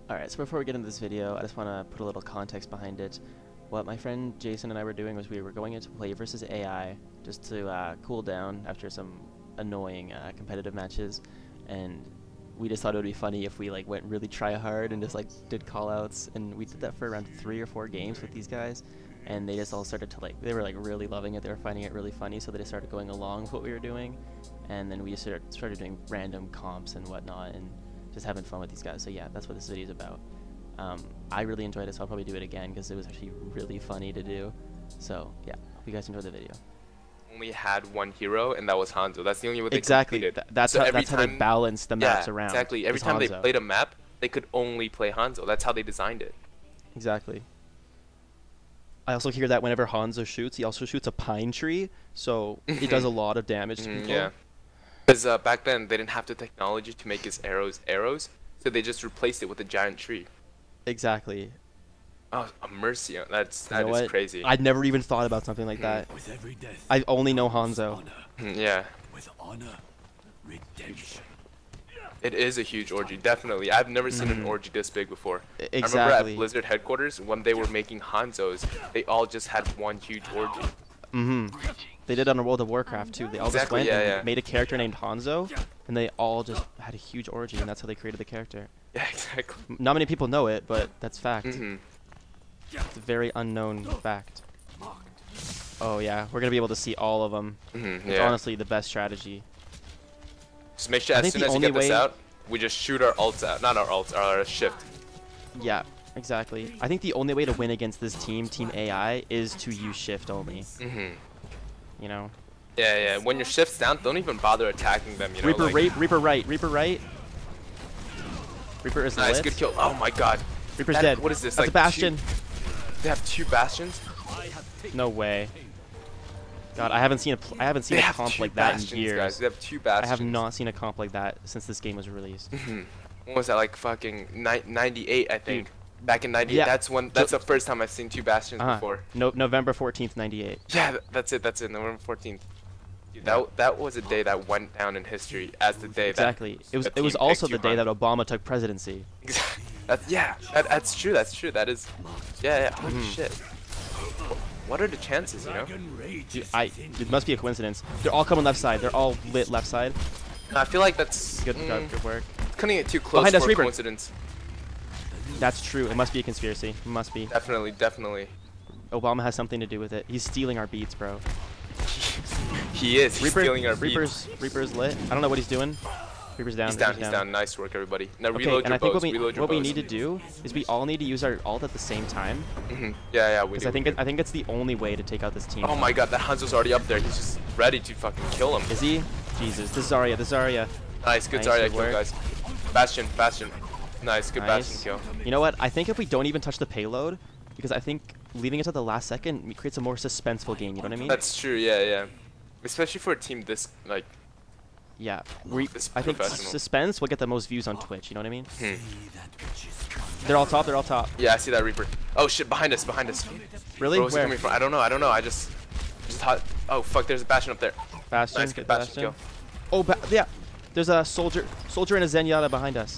Alright, so before we get into this video, I just want to put a little context behind it. What my friend Jason and I were doing was we were going into play versus AI just to cool down after some annoying competitive matches, and we just thought it would be funny if we like went really try hard and just like did call-outs, and we did that for around 3 or 4 games with these guys, and they just all started to like, they were like really loving it, they were finding it really funny, so they just started going along with what we were doing, and then we just started doing random comps and whatnot, and just having fun with these guys. So yeah, that's what this video is about. I really enjoyed it, so I'll probably do it again because it was actually really funny to do. So yeah, hope you guys enjoyed the video. Only had one hero, and that was Hanzo. That's the only way they completed. That's how they balanced the maps around. Exactly. Every time they played a map, they could only play Hanzo. That's how they designed it. Exactly. I also hear that whenever Hanzo shoots, he also shoots a pine tree, so it does a lot of damage to people. Yeah. Because back then, they didn't have the technology to make his arrows, so they just replaced it with a giant tree. Exactly. Oh, a Mercy. That is crazy. I'd never even thought about something like that. With every death, I only know Hanzo. Yeah. With honor, redemption. It is a huge orgy, definitely. I've never seen an orgy this big before. Exactly. I remember at Blizzard headquarters, when they were making Hanzos, they all just had one huge orgy. They did it on World of Warcraft too. They all just went and made a character named Hanzo, and they all just had a huge orgy, and that's how they created the character. Yeah, exactly. Not many people know it, but that's fact. It's a very unknown fact. Oh yeah, we're gonna be able to see all of them. It's honestly the best strategy. Just make sure as soon as you get this out, we just shoot our ults out. Not our ults, our shift. Yeah, exactly. I think the only way to win against this team AI, is to use shift only. You know? Yeah. When your shift's down, don't even bother attacking them, you know? Reaper right. Reaper is nice, lit. good kill. Oh my god. Reaper's dead. What is this? That's like a bastion. They have 2 bastions? No way. God, I haven't seen a comp like that in years. Guys. They have 2 bastions. I have not seen a comp like that since this game was released. When was that? Like fucking 98, I think. Back in 98, yeah. That's the first time I've seen 2 bastions before. November 14th, 98. Yeah, that's it, November 14th. Dude, that was a day that went down in history as the day exactly. It was also the day that Obama took presidency. That's true. That is, yeah. Holy shit. What are the chances, you know? Dude, it must be a coincidence. They're all coming left side. They're all lit left side. I feel like that's good work. Cutting it too close for a coincidence. That's true. It must be a conspiracy. It must be. Definitely. Obama has something to do with it. He's stealing our beats, bro. He is. He's stealing our beats. Reaper's lit. I don't know what he's doing. Reaper's down. He's down. Nice work, everybody. Now reload and your I think bows. what we need to do is we all need to use our ult at the same time. Yeah, we do. Because I think it's the only way to take out this team. Oh my god, that Hanzo's already up there. He's just ready to fucking kill him. Is he? Jesus. This Zarya. Nice, good Zarya kill, guys. Bastion. Nice, good Bastion kill. You know what? I think if we don't even touch the payload, because I think leaving it to the last second creates a more suspenseful game, you know what I mean? That's true, yeah. Especially for a team this, like... Yeah, I think suspense will get the most views on Twitch, you know what I mean? They're all top. Yeah, I see that Reaper. Oh shit, behind us. Really? Where's he coming from? I don't know, I just thought... Oh fuck, there's a Bastion up there. Bastion, nice, good Bastion kill. Oh, yeah, there's a soldier and a Zenyatta behind us.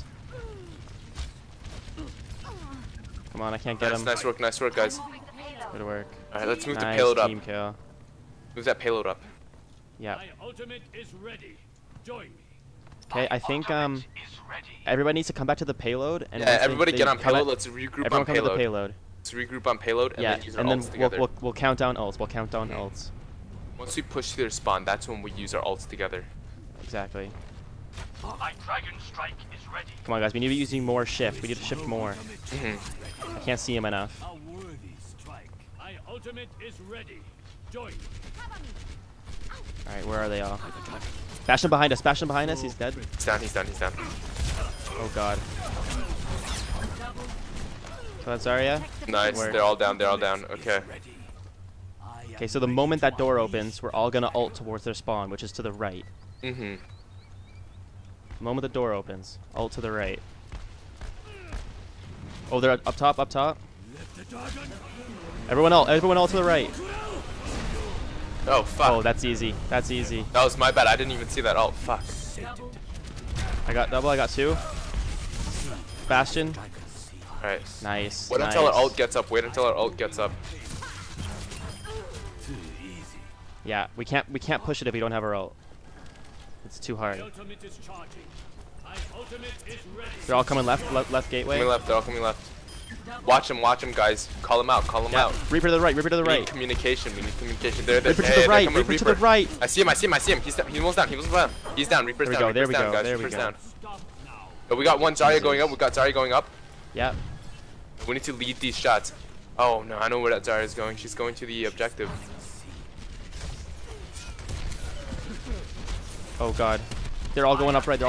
Come on, I can't get him. Nice work, guys. Good work. Alright, let's move the payload up. Team kill. Move that payload up. Yeah. My ultimate is ready. Join me. Okay, I think everybody needs to come back to the payload. And yeah, everybody get on payload. Let's regroup on payload. Everyone come to the payload. Let's regroup on payload and then use our ults together. We'll count down ults. Once we push to their spawn, that's when we use our ults together. Exactly. My dragon strike is ready. Come on, guys. We need to be using more shift. We need to shift more. I can't see him enough. A worthy strike. My ultimate is ready. Join me. Alright, where are they all? Bastion behind us. He's dead. He's down. Oh god. So that's Zarya. Nice. They're all down. Okay. Okay, so the moment that door opens, we're all gonna ult towards their spawn, which is to the right. The moment the door opens, ult to the right. Oh, they're up top. Everyone ult to the right. Oh fuck. Oh, that's easy. That was my bad. I didn't even see that ult. Fuck. I got double. I got 2. Bastion. Alright. Nice. Wait until our ult gets up. Wait until our ult gets up. Yeah, we can't push it if we don't have our ult. It's too hard. Ultimate is charging. My ultimate is ready. They're all coming left gateway. Coming left. They're all coming left. Watch them, guys. Call them out. Yeah. Reaper to the right. Reaper to the We need right. communication. They're Reaper to the right. Reaper to the right. I see him. He's almost down. He's down. Reaper's down. There we Reaper's go. down, guys. There we Reaper's go. down. But we got one Zarya going up. Yeah. We need to lead these shots. Oh no, I know where that Zarya is going. She's going to the objective. Oh god. They're all going up right.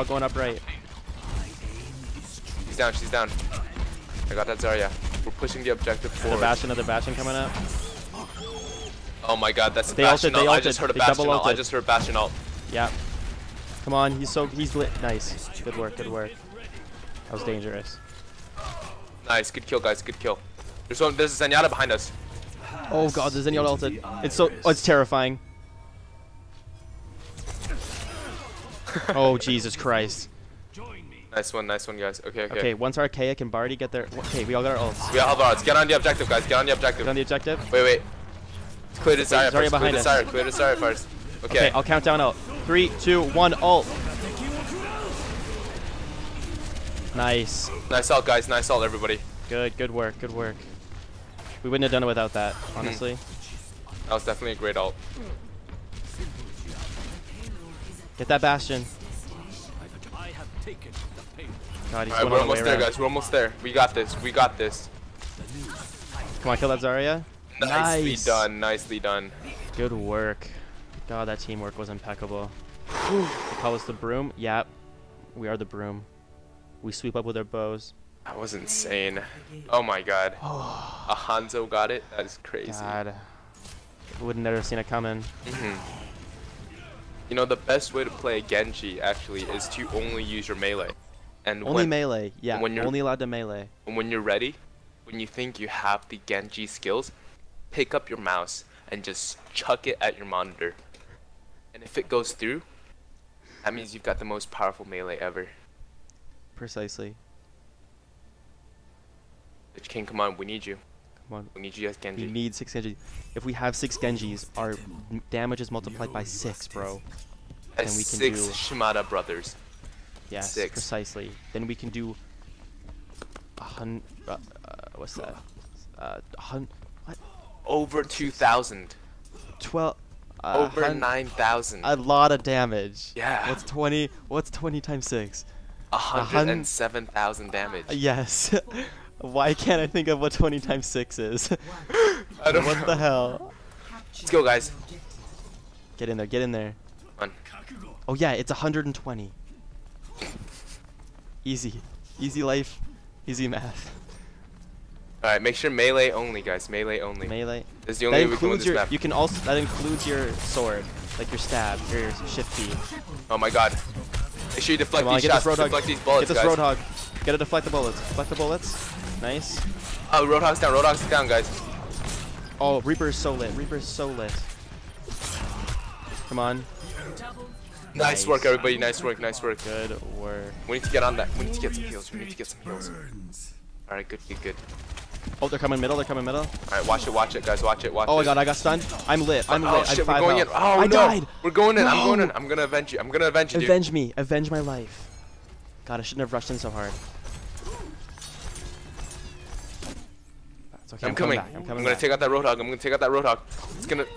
She's down. I got that Zarya. We're pushing the objective forward. Another Bastion coming up. Oh my god, that's a They Bastion ulted, ult. I just heard a they Bastion double ult. I ulted. just heard Bastion ult. Yeah. Come on, he's lit. Nice. Good work. That was dangerous. Nice, good kill, guys. Good kill. There's a Zenyatta behind us. Oh god, there's any ulted. It's terrifying. Oh Jesus Christ. Join me. Nice one, guys. Okay. Okay, once Archaic and Barty get their we all got our ults. We all have ours. Get on the objective, guys. Get on the Get objective. on the objective. Wait. Clear the Zarya first. behind us. Clear the Zarya first. Okay, I'll count down ult. 3, 2, 1, ult. Nice. Nice ult, guys. Nice ult, everybody. Good work. We wouldn't have done it without that, honestly. That was definitely a great ult. Get that Bastion. I have taken the pain. God, he's Alright, going we're all the way almost there, around. guys. We're almost there. We got this. Come on, kill that Zarya. Nicely done. Good work. God, that teamwork was impeccable. They call us the Broom. Yep, we are the Broom. We sweep up with our bows. That was insane. Oh my god. A Hanzo got it? That is crazy. God. Would never seen it coming. You know, the best way to play Genji, actually, is to only use your melee. And Only melee. Yeah, when you're- only allowed to melee. And when you're ready, when you think you have the Genji skills, pick up your mouse and just chuck it at your monitor. And if it goes through, that means you've got the most powerful melee ever. Precisely. Lich King, come on, we need you. Come on. We need you as Genji. We need 6 Genjis. If we have 6 Genjis, our damage is multiplied by 6, bro. As and we can 6 do- Shimada brothers. Yes, 6. precisely. Then we can do what's that? What? Over 2,000. 12. Over 9,000. A lot of damage. Yeah. What's 20? What's 20 times 6? 107,000 damage. Yes. Why can't I think of what 20 times 6 is? I don't What know. the hell? Let's go, guys. Get in there. Get in there. Come on. Oh yeah, it's 120. Easy. Easy life. Easy math. Alright, make sure melee only, guys. Melee only. Melee. This is the only way we can win includes this your. map. You can also. That includes your sword, like your stab, your shift key. Oh my god. Make sure you deflect Come on, these get shots. this Roadhog. Deflect these bullets, Get this guys. Roadhog. Get to deflect the bullets. Deflect the bullets. Nice. Oh, Roadhog's down. Roadhog's down, guys. Oh, Reaper is so lit. Reaper is so lit. Come on. Nice work, everybody. Nice work. Nice work. Good work. We need to get on that. We need to get some heals. We need to get some heals. Alright, good. Oh, they're coming middle. They're coming middle. Alright, watch it, guys. Watch it. Oh my god, I got stunned. I'm lit. I'm lit. Oh I'm shit, we're 5 going in. health. Oh I no. died. We're going in. No. I'm going in. I'm gonna avenge you. I'm gonna avenge you, dude. Avenge me. Avenge my life. God, I shouldn't have rushed in so hard. It's okay, I'm coming. back. I'm I'm coming gonna back. take out that Roadhog. I'm gonna take out that Roadhog. It's gonna.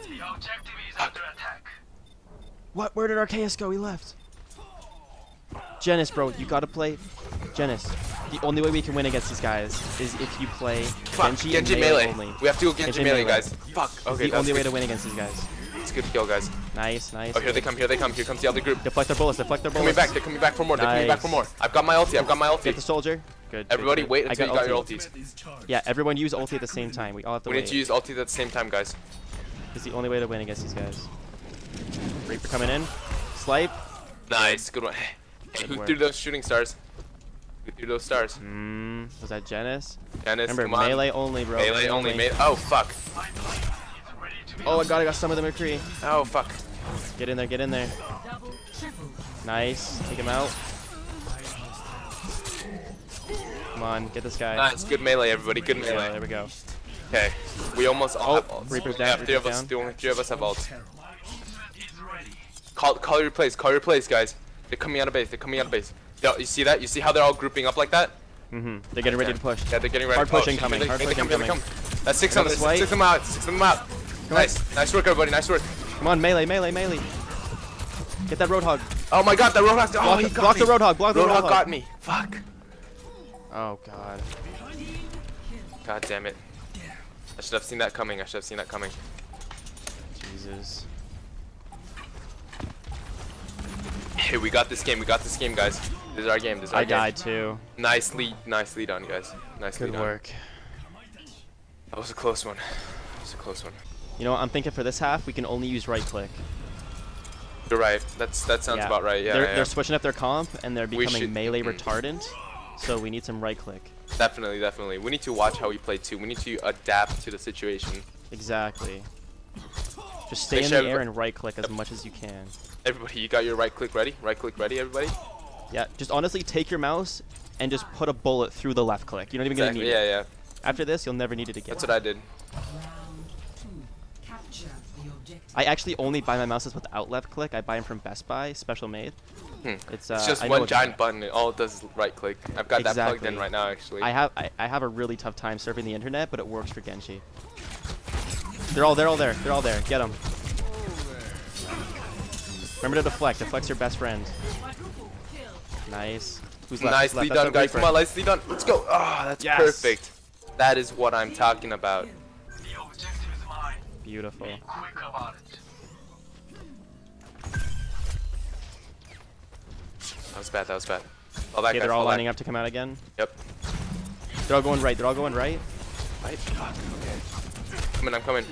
What? Where did Arceus go? He left. Genis, bro, you gotta play. Genis, the only way we can win against these guys is if you play Fuck, Genji, Genji and melee. only. We have to go Genji melee, guys. Fuck. It's Okay, the that's only way good. to win against these guys. It's a good kill, guys. Nice. Oh, here they come. Here they come. Here comes the other group. Deflect their bullets. Deflect their bullets. Coming back. They're coming back for more. They're coming back for more. I've got my ulti. I've got my Get the ulti. soldier. Good. Everybody, good. wait I until you got your ulti. ultis. Yeah, everyone use ulti at the same time. We all have to We wait. need to use ulti at the same time, guys. It's the only way to win against these guys. Reaper coming in. Slipe. Nice. Good one. Good Who work. threw those shooting stars? Who threw those stars? Was that Genis? Dennis, Remember, come on. melee only, bro. Melee only. Oh, fuck. Oh my god, I got some of the McCree. Oh, fuck. Get in there, get in there. Nice. Take him out. Come on, get this guy. Nice, good melee, everybody. Good Yeah, melee. there we go. Okay, we almost all have ults. Reaper's Yeah, down, three of Reaper's us. down. The only 3 of us have ults. Call your plays. Call your plays, guys. They're coming out of base. They're coming out of base. Yo, you see that? You see how they're all grouping up like that? They're getting ready to push. Yeah, they're getting ready. Hard pushing shit, coming. they- Hard they pushing come, they coming. come. That's 6 of them. Another 6 of them out. 6 of them out. Come on. Nice work, everybody. Nice work. Come on, melee, melee, melee. Get that Roadhog. Oh my God, the Roadhog. Oh, he got Block me. the Roadhog. Block the Roadhog Roadhog. got me. Fuck. Oh God. God damn it. I should have seen that coming. I should have seen that coming. Jesus. Hey, we got this game. We got this game, guys. This is our game. This is our I game. died too. Nice lead on, guys. Nice Good lead on. work. That was a close one. That was a close one. You know what? I'm thinking for this half we can only use right click. You're right. That sounds about right. Yeah, They're switching up their comp and they're We becoming should- melee retardant. So we need some right click. Definitely, definitely. We need to watch how we play too. We need to adapt to the situation. Exactly. Just stay Make in sure the air everybo- and right click as much as you can. Everybody, you got your right click ready? Right click ready, everybody? Yeah, just honestly take your mouse and just put a bullet through the left click. You're not even Exactly. gonna need Yeah, it. yeah. After this, you'll never need it again. That's what I did. I actually only buy my mouses without left click. I buy them from Best Buy, special made. It's I just know one what- giant button. And all it does is right click. I've got that plugged in Exactly. right now, actually. I have a really tough time surfing the internet, but it works for Genji. They're all there. They're all there. Get them. Remember to deflect. Deflect's your best friend. Nice. Who's left? Who's Nicely left? done, That's a guys. Come Reaper. on, nicely done. Let's go. Ah, that's Yes. perfect. That is what I'm talking about. Beautiful. That was bad. That was bad. Fall back, Okay, guys, they're all fall back. lining up to come out again. Yep. They're all going right. They're all going right. Right. Fuck. Okay. I'm coming.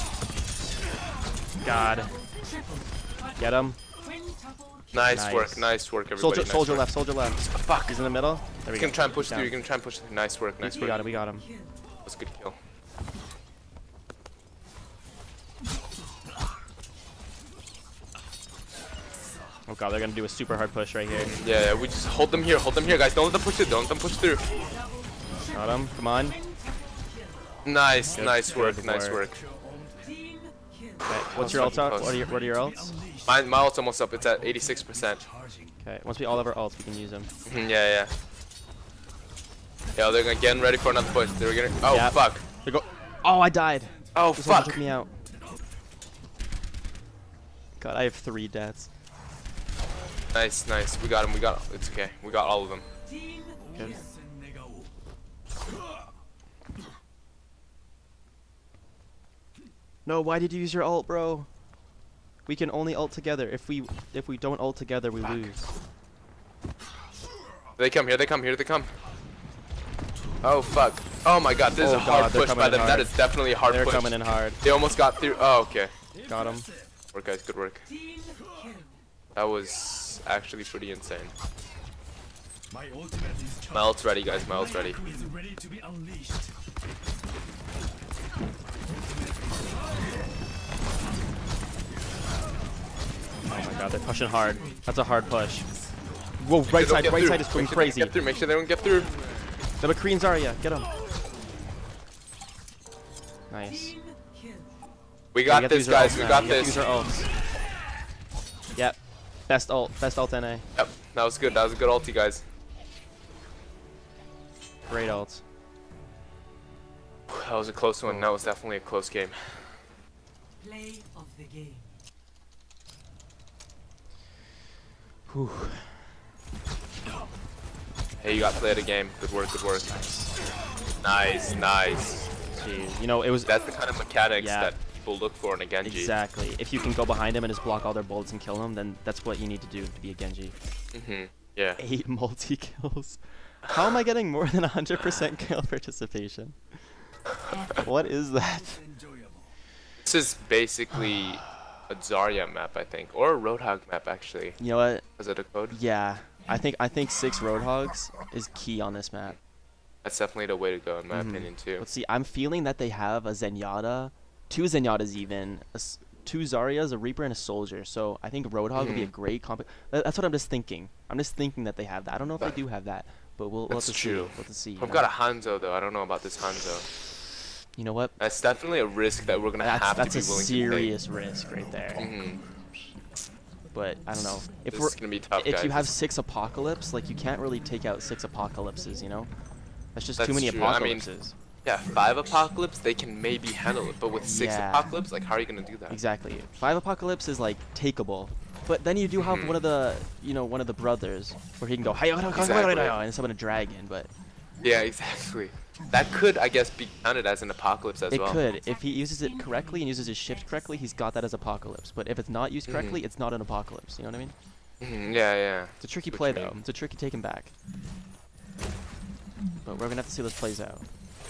God. Get him. Nice work. Nice work, everybody. Soldier, nice soldier work. left. Soldier left. Fuck. He's in the middle. There we You go. can try and push He's down. through. You can try and push through. Nice work. Nice We work. got him. We got him. That was a good kill. Oh God, they're gonna do a super hard push right here. Yeah, we just hold them here, guys. Don't let them push it. Don't let them push through. Got him. Come on. Nice, Good, nice work, good nice work. work. Okay, what's your ult? fucking What close. are your ults? My ult's almost up. It's at 86%. Okay, once we all have our ults, we can use them. Yeah, yeah. Yeah, they're getting ready for another push. They're gonna. Oh Yep. fuck. They go. Oh, I died. Oh This one fuck. took me out. God, I have 3 deaths. Nice, nice. We got him. We got. It's okay. We got all of them. Good. No, why did you use your ult, bro? We can only ult together. If we don't ult together, we lose. They come here. They come here. They come. Oh fuck. Oh my god. This is Oh a hard God, they're push coming by in them. That hard. is definitely a hard They're push. coming in hard. They almost got through. Oh okay. Got him. Work guys. Good work. That was actually pretty insane. My ultimate is My ult's ready, guys. My ult's ready. is ready to be unleashed. Oh my God, they're pushing hard. That's a hard push. Whoa, right They don't side, get right through. side is going Make sure they don't crazy. get through. Make sure they don't get through. The McCree and Zarya, get him. Nice. We We got have to this, use our guys. ults We now. got We have to this. use our ults. Yep. Best ult NA. Yep. That was good. That was a good ulti, guys. Great ult. That was a close one. That was definitely a close game. Play of the game. Whew. Hey, you got play of the game. Good work. Good work. Nice. Nice. Jeez. You know, it was That's the kind of mechanics Yeah. that people look for in a Genji. exactly. If you can go behind him and just block all their bullets and kill them, then that's what you need to do to be a Genji. Yeah. 8 multi-kills. How am I getting more than 100% kill participation? What is that? This is basically a Zarya map, I think, or a Roadhog map actually. You know what? Is it a code? Yeah. I think 6 Roadhogs is key on this map. That's definitely the way to go in my opinion too. Let's see. I'm feeling that they have a Zenyatta, 2 Zenyatas even, 2 Zaryas, a Reaper, and a Soldier. So I think Roadhog would be a great comp. That's what I'm just thinking. I'm just thinking that they have that. I don't know if they do have that, but we'll have That's to true. see. We'll have to see. I've got a Hanzo though. I don't know about this Hanzo. You know what? That's definitely a risk that we're gonna have to That's be a willing serious risk right to there. take. Mm-hmm. But I don't know. If This is gonna be tough, if guys. you have 6 Apocalypse, like you can't really take out 6 Apocalypses, you know? That's just too That's many true. I mean, Apocalypses. Yeah, 5 Apocalypse, they can maybe handle it, but with 6 Yeah. Apocalypse, like how are you gonna do that? Exactly. 5 Apocalypse is like takeable. But then you do have one of the, one of the brothers where he can go, Exactly. and summon a dragon, but Yeah, exactly. That could, I guess, be counted as an Apocalypse as it well. could. If he uses it correctly and uses his shift correctly, he's got that as Apocalypse. But if it's not used correctly, it's not an Apocalypse. You know what I mean? Yeah, yeah. It's a tricky What play, you though. mean. It's a tricky taken back. But we're going to have to see how this plays out.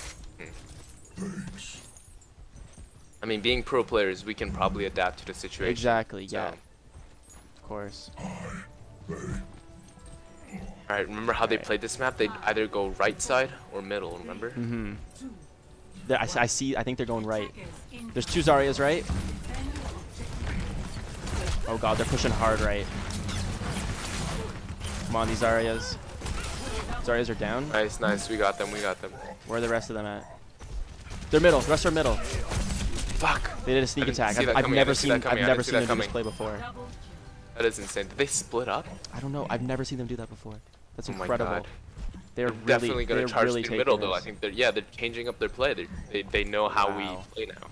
I mean, being pro players, we can probably adapt to the situation. Exactly, so. yeah. Of course. Alright, remember how they Right. played this map? They'd either go right side or middle, remember? Mm-hmm. I think they're going right. There's 2 Zaryas, right? Oh god, they're pushing hard right. Come on, these Zaryas. Zaryas are down. Nice, nice. We got them, we got them. Where are the rest of them at? They're middle. The rest are middle. Fuck! They did a sneak I didn't attack. see that I've coming, I never didn't see seen that coming, I them didn't see that do this coming. play before. That is insane. Did they split up? I don't know. I've never seen them do that before. That's Oh my incredible. God. They're Definitely gonna charge really through middle taking though. I this. think they're changing up their play. They know how we Wow. play now.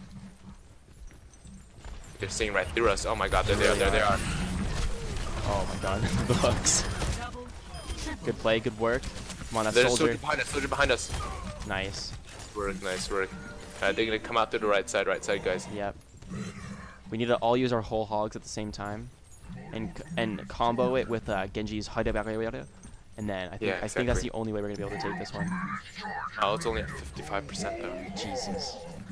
They're seeing right through us. Oh my god, there they are. Oh my god, the hooks. Good play, good work. Come on, that There's a soldier. soldier behind us. Nice. Nice work. They're gonna come out through the right side, guys. Yep. We need to all use our whole hogs at the same time, and combo it with Genji's Haidabara, and then I think that's exactly. the only way we're gonna be able to take this one. Oh, it's only at 55% though. Jesus.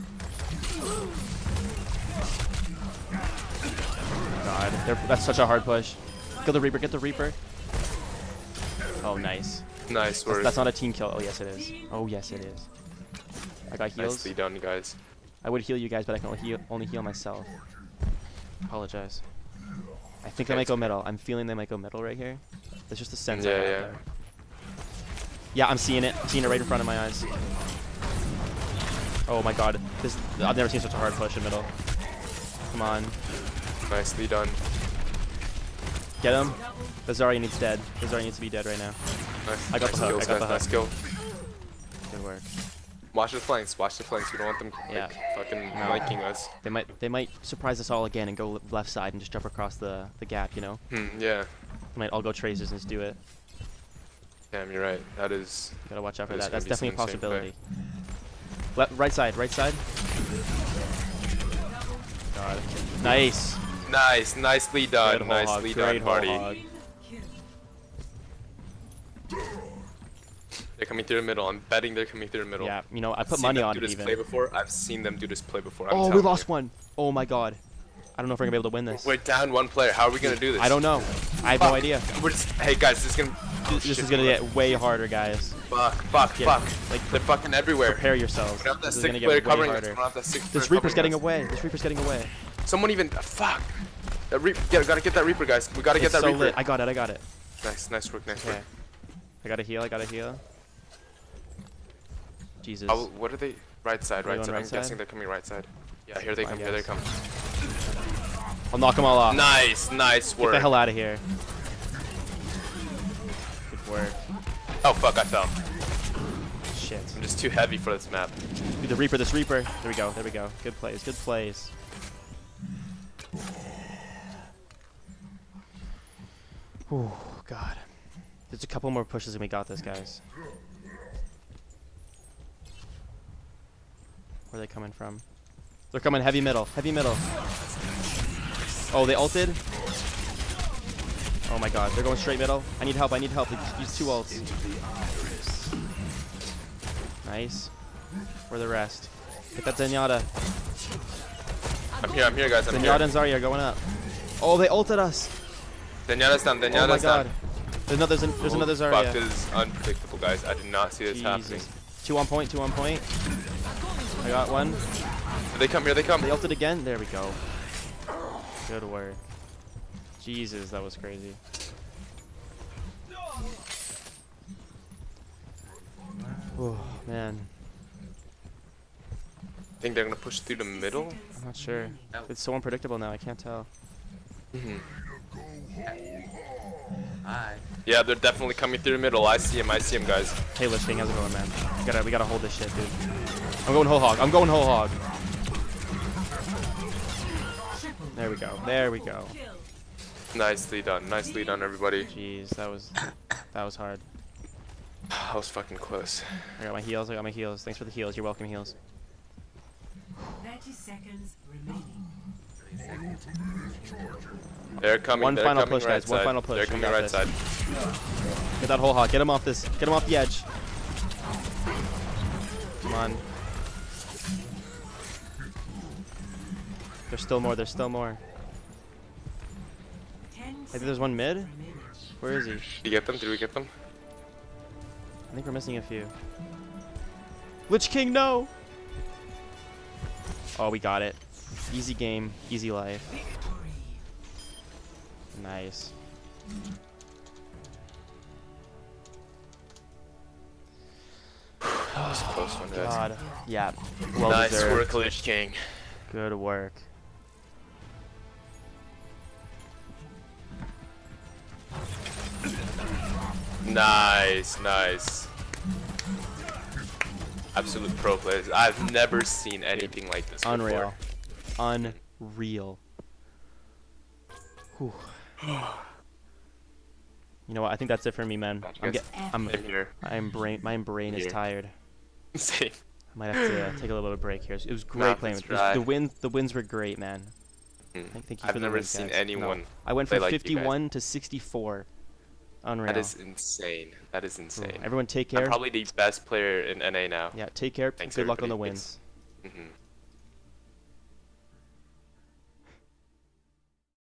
God, that's such a hard push. Get the Reaper, get the Reaper. Oh, nice. Nice work. That's not a team kill. Oh, yes, it is. Oh, yes, it is. I got heals. Nicely done, guys. I would heal you guys, but I can only heal myself. Apologize. I think they might go middle. I'm feeling they might go middle right here. That's just the sense I have there. Yeah, I'm seeing it. I'm seeing it right in front of my eyes. Oh my god. I've never seen such a hard push in middle. Come on. Nicely done. Get him. The Zarya needs dead. The Zarya needs to be dead right now. Nice. I got the hook. I got the hook. Nice kill. Good work. Watch the flanks. Watch the flanks. We don't want them Yeah. fucking No. liking us. They might surprise us all again and go left side and just jump across the gap, you know? Yeah. They might all go Tracers and just do it. Damn, you're right. That is. You gotta watch out for That is that. That's gonna be definitely a some insane possibility. Right side, right side. God. Nice. Nice. Nicely done. Great whole hog, Nicely great done, whole buddy. hog. They're coming through the middle. I'm betting they're coming through the middle. Yeah, you know, I I've put seen money them on do it this even. play before. I've seen them do this play before. I'm Oh, we telling lost you. one. Oh my god. I don't know if we're gonna be able to win this. We're down one player. How are we gonna do this? I don't know. I have no idea. We're just. Hey guys, this is gonna. This is gonna get way harder, guys. Fuck. Like, They're fucking everywhere. prepare yourselves. We don't have that This is 6 gonna player get way covering us. We harder. don't have that 6 This player Reaper's covering getting us. away. This Reaper's getting away. Someone even. Fuck. That gotta get that Reaper, guys. We gotta get It's that so Reaper. lit. I got it. Nice work. Okay. I gotta heal. Jesus. What are they? Right side. Are they going I'm right side? guessing they're coming right side. Yeah, here they I come. Here they guess. come. I'll knock them all off. Nice Get work. the hell out of here. Good work. Oh fuck, I fell. Shit. I'm just too heavy for this map. Dude, the Reaper, this Reaper. There we go. Good plays. Oh, God. There's a couple more pushes and we got this, guys. Where are they coming from? They're coming heavy middle. Oh, they ulted? Oh my god, they're going straight middle. I need help. They just used 2 ults. Nice. Where are the rest? Get that Zenyatta. I'm here, guys. I'm here. Zenyatta and Zarya are going up. Oh, they ulted us. Zenyatta's down. Oh my god. There's another Fuck, Zarya. this is unpredictable, guys. I did not see this happening. Jesus. 2 on point. I got one. Here they come. They ulted again. There we go. Good work. Jesus, that was crazy. Oh man, Think they're gonna push through the middle? I'm not sure. It's so unpredictable now. I can't tell. Mhm. Hi. Yeah, they're definitely coming through the middle. I see him, guys. Hey, Lich King, how's it going, man? We gotta hold this shit, dude. I'm going whole hog. I'm going whole hog. There we go. There we go. Nicely done, everybody. Jeez, that was hard. That was fucking close. I got my heals. Thanks for the heals. You're welcome, heals. 30 seconds remaining. They're coming. One they're final coming push, right guys. One side. final push. They're We coming got right this. side. Get that whole hog. Get him off this. Get him off the edge. Come on. There's still more. There's still more. 10 I think there's one mid. remaining. Where is he? Did you get them? Did we get them? I think we're missing a few. Lich King, no! Oh, we got it. Easy game, easy life. Victory. Nice. That was a close one, guys. God. Yeah. Well Nice deserved. work, Lich King. Good work. Nice, nice. Absolute pro players. I've never seen anything like this Unreal. before. Unreal. Whew. You know what? I think that's it for me, man. Same here. My brain is Here. tired. Same. I might have to take a little bit of a break here. It was great Nah, playing. that's With right. The wins were great, man. Mm. Thank you I've for the never wins, seen guys. anyone No. I went play from like you guys. 51 to 64. Unreal. That is insane. That is insane. Everyone take I'm care. probably the best player in NA now. Yeah, take care. Thanks, Good luck on the everybody. wins. Mhm.